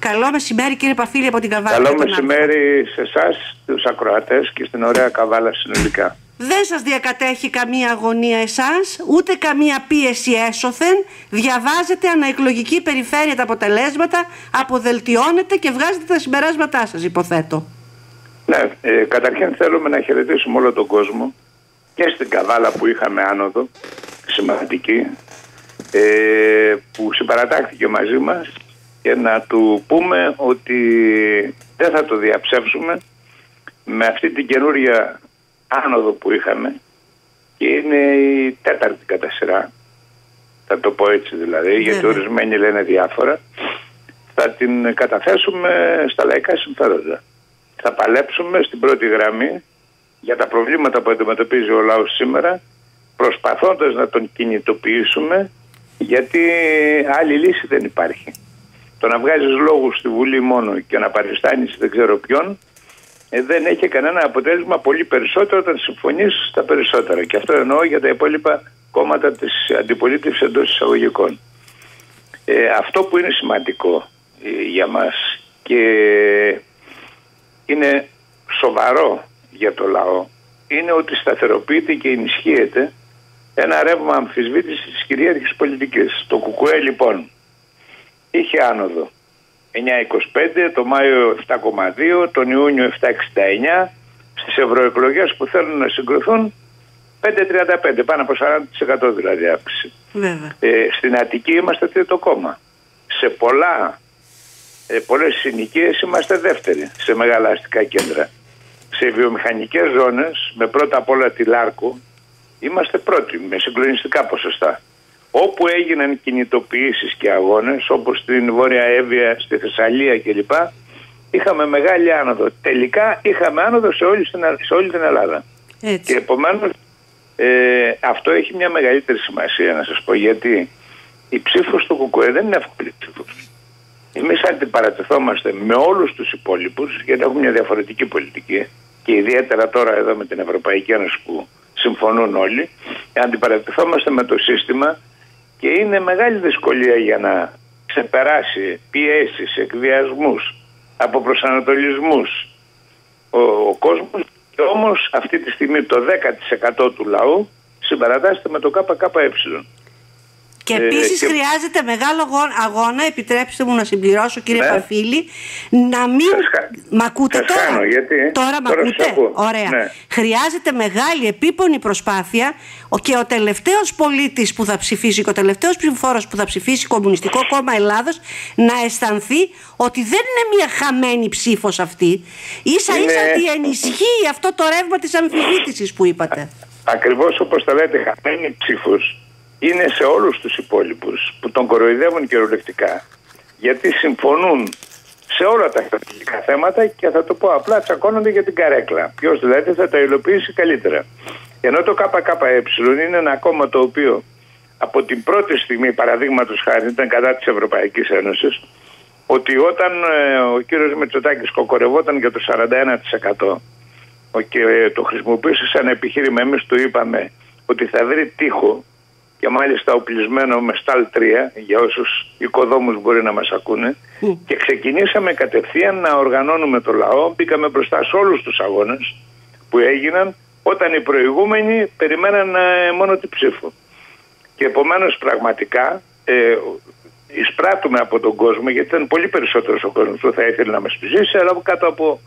Καλό μεσημέρι, κύριε Παφίλη, από την Καβάλα. Καλό μεσημέρι σε εσάς, τους ακροατές και στην ωραία Καβάλα συνολικά. Δεν σας διακατέχει καμία αγωνία εσάς, ούτε καμία πίεση έσωθεν. Διαβάζετε αναεκλογική περιφέρεια τα αποτελέσματα, αποδελτιώνετε και βγάζετε τα συμπεράσματά σας, υποθέτω. Ναι, καταρχήν θέλουμε να χαιρετήσουμε όλο τον κόσμο και στην Καβάλα που είχαμε άνοδο σημαντική, που συμπαρατάχθηκε μαζί μας, και να του πούμε ότι δεν θα το διαψεύσουμε με αυτή την καινούρια άνοδο που είχαμε, και είναι η τέταρτη κατά σειρά, θα το πω έτσι δηλαδή, γιατί ορισμένοι λένε διάφορα. Θα την καταθέσουμε στα λαϊκά συμφέροντα. Θα παλέψουμε στην πρώτη γραμμή για τα προβλήματα που αντιμετωπίζει ο λαός σήμερα, προσπαθώντας να τον κινητοποιήσουμε, γιατί άλλη λύση δεν υπάρχει. Το να βγάζεις λόγους στη Βουλή μόνο και να παριστάνεις δεν ξέρω ποιον, δεν έχει κανένα αποτέλεσμα, πολύ περισσότερο όταν συμφωνείς στα περισσότερα. Και αυτό εννοώ για τα υπόλοιπα κόμματα της αντιπολίτευσης εντός εισαγωγικών. Αυτό που είναι σημαντικό για μας και είναι σοβαρό για το λαό, είναι ότι σταθεροποιείται και ενισχύεται ένα ρεύμα αμφισβήτησης της κυρίαρχης πολιτικής. Το ΚΚΕ λοιπόν είχε άνοδο 9,25, το Μάιο 7,2, τον Ιούνιο 7,69, στις ευρωεκλογές που θέλουν να συγκροθούν 5,35, πάνω από 40% δηλαδή αύξηση. Στην Αττική είμαστε τρίτο κόμμα. Σε πολλές συνοικίες είμαστε δεύτεροι σε μεγάλα αστικά κέντρα. Σε βιομηχανικές ζώνες, με πρώτα απ' όλα τη Λάρκο, είμαστε πρώτοι με συγκλονιστικά ποσοστά. Όπου έγιναν κινητοποιήσεις και αγώνες, όπως στην Βόρεια Εύβοια, στη Θεσσαλία κλπ, είχαμε μεγάλη άνοδο. Τελικά είχαμε άνοδο σε όλη την Ελλάδα. Έτσι. Και επομένως αυτό έχει μια μεγαλύτερη σημασία, να σας πω, γιατί η ψήφος του ΚΚΕ δεν είναι εύκολη ψήφος. Εμείς αντιπαρατεθόμαστε με όλους τους υπόλοιπους, γιατί έχουμε μια διαφορετική πολιτική, και ιδιαίτερα τώρα εδώ με την Ευρωπαϊκή Ένωση που συμφωνούν όλοι, αντιπαρατεθόμαστε με το σύστημα. Και είναι μεγάλη δυσκολία για να ξεπεράσει πιέσεις, εκβιασμούς, αποπροσανατολισμούς ο κόσμος. Και όμως αυτή τη στιγμή το 10% του λαού συμπαρατάσσεται με το ΚΚΕ. Και επίσης χρειάζεται μεγάλο αγώνα, επιτρέψτε μου να συμπληρώσω, κύριε Παφίλη, να μην... Μ' ακούτε τώρα? Τώρα μ' ακούτε? Ωραία. Ναι. Χρειάζεται μεγάλη επίπονη προσπάθεια και ο τελευταίος πολίτης που θα ψηφίσει και ο τελευταίος ψηφοφόρος που θα ψηφίσει Κομμουνιστικό Κόμμα Ελλάδος να αισθανθεί ότι δεν είναι μια χαμένη ψήφος αυτή. Ίσα ότι ενισχύει αυτό το ρεύμα της αμφισβήτησης που είπατε. Ακριβώς όπως τα λέτε, χαμένη ψήφος είναι σε όλους τους υπόλοιπους που τον κοροϊδεύουν κυριολεκτικά, γιατί συμφωνούν σε όλα τα στρατηγικά θέματα και θα το πω απλά, τσακώνονται για την καρέκλα. Ποιος δηλαδή θα τα υλοποιήσει καλύτερα. Ενώ το ΚΚΕ είναι ένα κόμμα το οποίο από την πρώτη στιγμή, παραδείγματος χάρη, ήταν κατά της Ευρωπαϊκής Ένωσης, ότι όταν ο κύριος Μητσοτάκης κοκορευόταν για το 41% και το χρησιμοποιούσε σαν επιχείρημα, εμείς του είπαμε ότι θα βρει τείχο, και μάλιστα οπλισμένο με Στάλ 3, για όσους οικοδόμους μπορεί να μας ακούνε, και ξεκινήσαμε κατευθείαν να οργανώνουμε το λαό. Μπήκαμε μπροστά σε όλους τους αγώνες που έγιναν, όταν οι προηγούμενοι περιμέναν μόνο την ψήφο. Και επομένως πραγματικά εισπράττουμε από τον κόσμο, γιατί ήταν πολύ περισσότερος ο κόσμος που θα ήθελε να μας ψηφίσει, αλλά κάτω από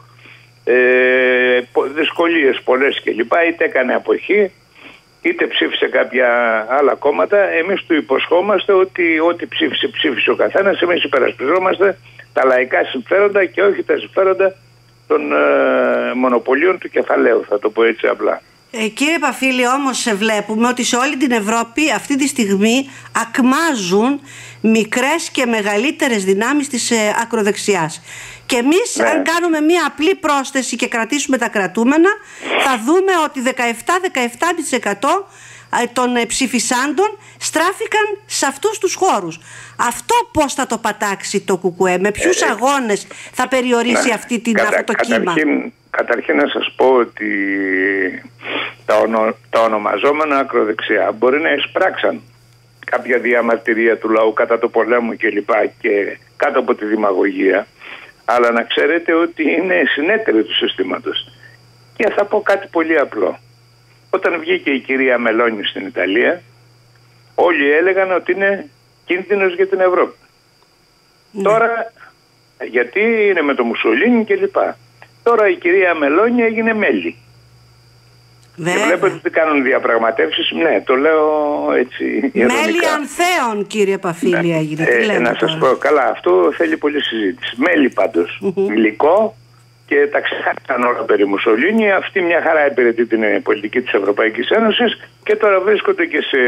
δυσκολίες πολλές κλπ. Είτε έκανε αποχή, είτε ψήφισε κάποια άλλα κόμματα. Εμείς του υποσχόμαστε ότι ό,τι ψήφισε ο καθένας, εμείς υπερασπιζόμαστε τα λαϊκά συμφέροντα και όχι τα συμφέροντα των μονοπωλίων του κεφαλαίου, θα το πω έτσι απλά. Κύριε Παφίλη, όμως βλέπουμε ότι σε όλη την Ευρώπη αυτή τη στιγμή ακμάζουν μικρές και μεγαλύτερες δυνάμεις της ακροδεξιάς. Και εμείς αν κάνουμε μία απλή πρόσθεση και κρατήσουμε τα κρατούμενα, θα δούμε ότι 17% των ψηφισάντων στράφηκαν σε αυτούς τους χώρους. Αυτό πώς θα το πατάξει το ΚΚΕ, με ποιους αγώνες θα περιορίσει αυτό το κύμα? Καταρχήν να σας πω ότι τα ονομαζόμενα ακροδεξιά μπορεί να εισπράξαν κάποια διαμαρτυρία του λαού κατά το πολέμου κλπ. Και κάτω από τη δημαγωγία, αλλά να ξέρετε ότι είναι συνέτεροι του συστήματος. Και θα πω κάτι πολύ απλό. Όταν βγήκε η κυρία Μελόνι στην Ιταλία, όλοι έλεγαν ότι είναι κίνδυνος για την Ευρώπη. Τώρα, γιατί είναι με το Μουσολίνι κλπ. Τώρα η κυρία Μελόνι έγινε μέλη. Και βλέπετε ότι κάνουν διαπραγματεύσεις. Ναι, το λέω έτσι ειρωνικά. Μέλη ανθέων, κύριε Παφίλη, έγινε. Να σας πω, καλά, αυτό θέλει πολλή συζήτηση. Μέλη πάντως, υλικό, και τα ξεχάσαν όλα περί Μουσολίνι. Αυτή μια χαρά υπηρετεί την πολιτική της Ευρωπαϊκής Ένωσης και τώρα βρίσκονται και σε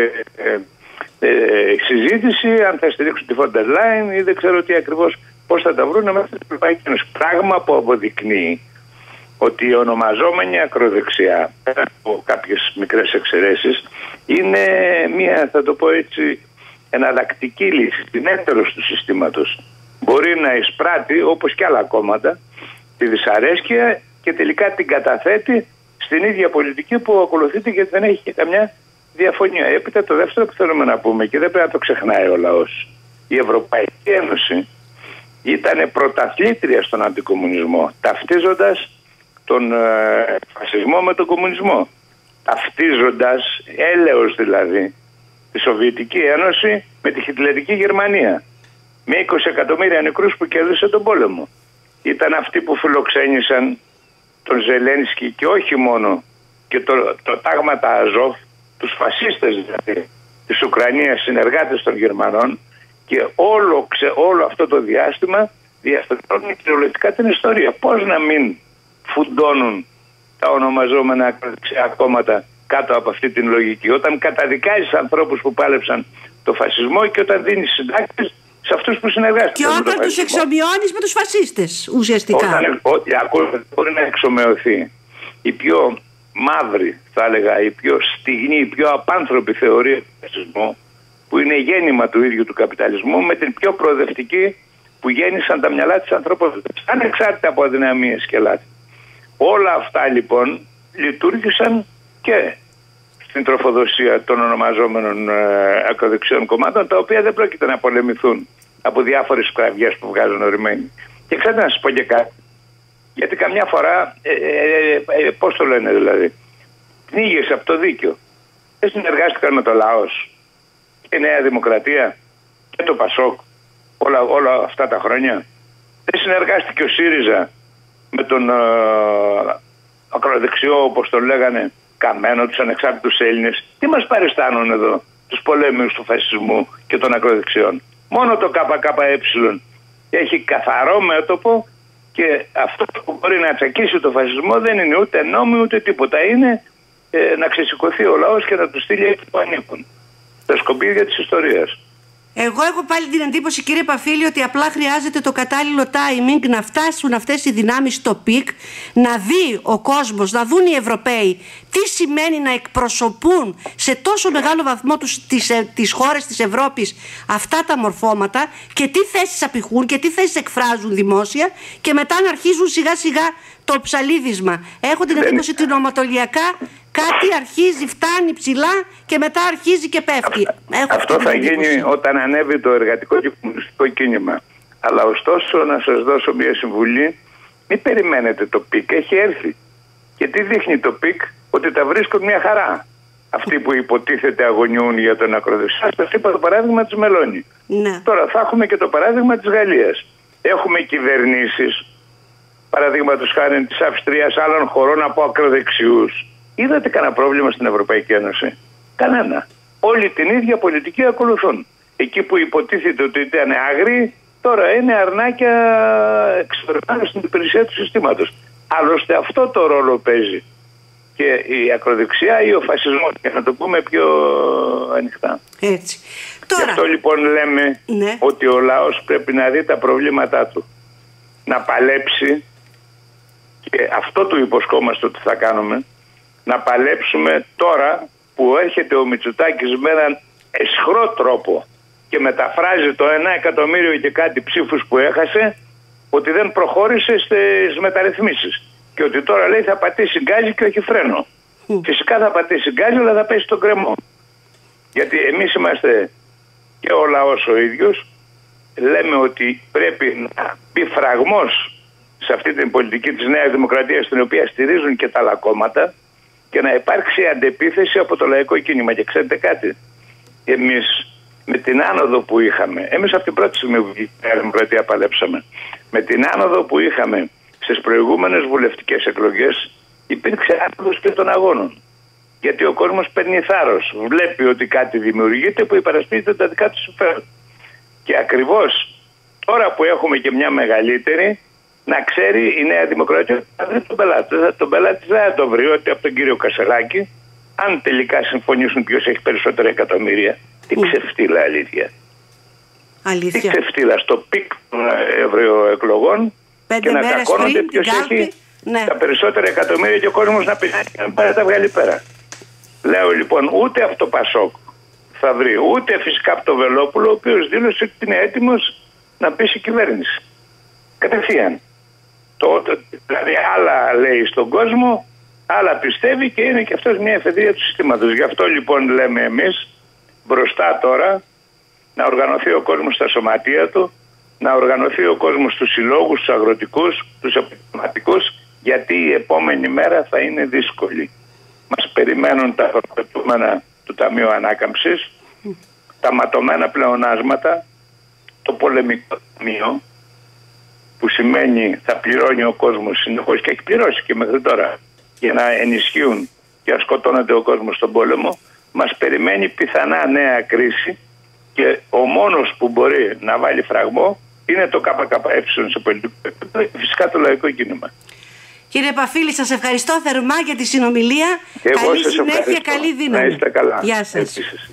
συζήτηση αν θα στηρίξουν τη Φόντερ Λάιν ή δεν ξέρω τι ακριβώς, πώς θα τα βρουν μέσα στην Ευρωπαϊκή Ένωση. Πράγμα που αποδεικνύει ότι η ονομαζόμενη ακροδεξιά, πέρα από κάποιες μικρές εξαιρέσεις, είναι μια, θα το πω έτσι, εναλλακτική λύση, την έντερος του συστήματος. Μπορεί να εισπράττει, όπως και άλλα κόμματα, τη δυσαρέσκεια και τελικά την καταθέτει στην ίδια πολιτική που ακολουθείται, γιατί δεν έχει και καμιά διαφωνία. Έπειτα το δεύτερο που θέλουμε να πούμε, και δεν πρέπει να το ξεχνάει ο λαός, η Ευρωπαϊκή Ένωση ήταν πρωταθλήτρια στον αντικομμουνισμό, ταυτίζοντας τον φασισμό με τον κομμουνισμό. Ταυτίζοντας, έλεος δηλαδή, τη Σοβιετική Ένωση με τη Χιτλερική Γερμανία. Με 20 εκατομμύρια νεκρούς που κέρδισε τον πόλεμο. Ήταν αυτοί που φιλοξένησαν τον Ζελένσκι και όχι μόνο, και το τάγμα τα Αζόφ, τους φασίστες δηλαδή της Ουκρανίας, συνεργάτες των Γερμανών, και όλο αυτό το διάστημα διαστρώνουν κυριολεκτικά την ιστορία. Πώς να μην φουντώνουν τα ονομαζόμενα ακροδεξιά κόμματα κάτω από αυτή την λογική, όταν καταδικάζεις ανθρώπους που πάλεψαν το φασισμό και όταν δίνεις συντάξεις σε αυτούς που συνεργάστηκαν. Και όταν τους εξομοιώνεις με τους φασίστες ουσιαστικά. Μπορεί να εξομοιωθεί η πιο μαύρη, θα έλεγα, η πιο στιγνή, η πιο απάνθρωπη θεωρία του φασισμού, που είναι γέννημα του ίδιου του καπιταλισμού, με την πιο προοδευτική που γέννησαν τα μυαλά της ανθρωπότητας, ανεξάρτητα από αδυναμίες και λάθη. Όλα αυτά λοιπόν λειτουργήσαν και στην τροφοδοσία των ονομαζόμενων ακροδεξιών κομμάτων, τα οποία δεν πρόκειται να πολεμηθούν από διάφορες κραυγές που βγάζουν ορισμένοι. Και ξέρετε να σας πω και κάτι, γιατί καμιά φορά, πώς το λένε δηλαδή, πνίγεσαι από το δίκαιο. Δεν συνεργάστηκαν με το λαός και η Νέα Δημοκρατία και το Πασόκ όλα αυτά τα χρόνια. Δεν συνεργάστηκε ο ΣΥΡΙΖΑ με τον ακροδεξιό, όπως τον λέγανε, Καμένο, τους ανεξάρτητους Έλληνες. Τι μας παριστάνουν εδώ, τους πολέμους του φασισμού και των ακροδεξιών? Μόνο το ΚΚΕ έχει καθαρό μέτωπο, και αυτό που μπορεί να τσακίσει το φασισμό δεν είναι ούτε νόμοι ούτε τίποτα. Είναι να ξεσηκωθεί ο λαός και να του στείλει εκεί που ανήκουν. Τα σκουπίδια της ιστορίας. Εγώ έχω πάλι την εντύπωση, κύριε Παφίλη, ότι απλά χρειάζεται το κατάλληλο timing να φτάσουν αυτές οι δυνάμεις στο πικ, να δει ο κόσμος, να δουν οι Ευρωπαίοι τι σημαίνει να εκπροσωπούν σε τόσο μεγάλο βαθμό τις χώρες της Ευρώπης αυτά τα μορφώματα και τι θέσεις απηχούν και τι θέσεις εκφράζουν δημόσια, και μετά να αρχίζουν σιγά σιγά το ψαλίδισμα. Έχω την εντύπωση ότι νομοτολιακά κάτι αρχίζει, φτάνει ψηλά και μετά αρχίζει και πέφτει. Αυτό θα γίνει όταν ανέβει το εργατικό και κομμουνιστικό κίνημα. Αλλά ωστόσο να σας δώσω μια συμβουλή, μην περιμένετε το πικ, έχει έρθει. Και τι δείχνει το πικ? Ότι τα βρίσκουν μια χαρά. Αυτοί που υποτίθεται αγωνιούν για τον ακροδεξιά. Σας είπα το παράδειγμα της Μελόνι. Ναι. Τώρα θα έχουμε και το παράδειγμα της Γαλλίας. Έχουμε κυβερνήσεις, παραδείγματος χάρη της Αυστρίας, άλλων χωρών από ακροδεξιούς. Είδατε κανένα πρόβλημα στην Ευρωπαϊκή Ένωση? Κανένα. Όλοι την ίδια πολιτική ακολουθούν. Εκεί που υποτίθεται ότι ήταν άγριοι, τώρα είναι αρνάκια εξωτερικά στην υπηρεσία του συστήματος. Άλλωστε αυτό το ρόλο παίζει και η ακροδεξιά ή ο φασισμός, για να το πούμε πιο ανοιχτά. Έτσι. Τώρα... Γι' αυτό λοιπόν λέμε ότι ο λαός πρέπει να δει τα προβλήματά του, να παλέψει, και αυτό του υποσχόμαστε ότι θα κάνουμε, να παλέψουμε τώρα που έρχεται ο Μητσοτάκης με έναν αισχρό τρόπο και μεταφράζει το 1 εκατομμύριο και κάτι ψήφους που έχασε, ότι δεν προχώρησε στις μεταρρυθμίσεις και ότι τώρα λέει θα πατήσει γκάζι και όχι φρένο. Φυσικά θα πατήσει γκάζι, αλλά θα πέσει τον κρεμό. Γιατί εμείς είμαστε και ο λαός ο ίδιος, λέμε ότι πρέπει να μπει φραγμός σε αυτή την πολιτική της Νέας Δημοκρατίας, την οποία στηρίζουν και τα άλλα κόμματα, και να υπάρξει αντεπίθεση από το λαϊκό κίνημα. Και ξέρετε κάτι, εμείς με την άνοδο που είχαμε, εμείς από την πρώτη στιγμή που η Νέα Δημοκρατία παλέψαμε, με την άνοδο που είχαμε στις προηγούμενες βουλευτικές εκλογές, υπήρξε άνοδος και των αγώνων. Γιατί ο κόσμος παίρνει θάρρος, βλέπει ότι κάτι δημιουργείται που υπερασπίζεται τα δικά του συμφέροντα. Και ακριβώς τώρα που έχουμε και μια μεγαλύτερη, να ξέρει η Νέα Δημοκρατία θα βρει τον πελάτη. Τον πελάτη δεν θα το βρει ότι από τον κύριο Κασελάκη, αν τελικά συμφωνήσουν ποιος έχει περισσότερα εκατομμύρια. Τι ξεφτύλα αλήθεια. Τι ξεφτύλα στο πικ των ευρωεκλογών και να κακώνονται ποιος έχει τα περισσότερα εκατομμύρια και ο κόσμος να πεινάει και να πάει να τα βγάλει πέρα. Λέω λοιπόν, ούτε αυτό Πασόκ θα βρει, ούτε φυσικά από το Βελόπουλο, ο οποίος δήλωσε ότι είναι έτοιμος να πείσει κυβέρνηση. Κατευθείαν. Δηλαδή άλλα λέει στον κόσμο, άλλα πιστεύει και είναι και αυτός μια εφεδρεία του συστήματος. Γι' αυτό λοιπόν λέμε εμείς μπροστά τώρα να οργανωθεί ο κόσμος στα σωματεία του, να οργανωθεί ο κόσμος στους συλλόγους, στους αγροτικούς, στους επιχειρηματικούς, γιατί η επόμενη μέρα θα είναι δύσκολη. Μας περιμένουν τα προπετούμενα του Ταμείου Ανάκαμψης, τα ματωμένα πλεονάσματα, το πολεμικό ταμείο, που σημαίνει θα πληρώνει ο κόσμος συνεχώς και έχει πληρώσει και μέχρι τώρα για να ενισχύουν και να σκοτώνεται ο κόσμος στον πόλεμο. Μας περιμένει πιθανά νέα κρίση και ο μόνος που μπορεί να βάλει φραγμό είναι το ΚΚΕ σε πολιτικό επίπεδο και φυσικά το λαϊκό κίνημα. Κύριε Παφίλη, σας ευχαριστώ θερμά για τη συνομιλία. Και καλή συνέχεια, καλή δύναμη. Να είστε καλά. Γεια σας.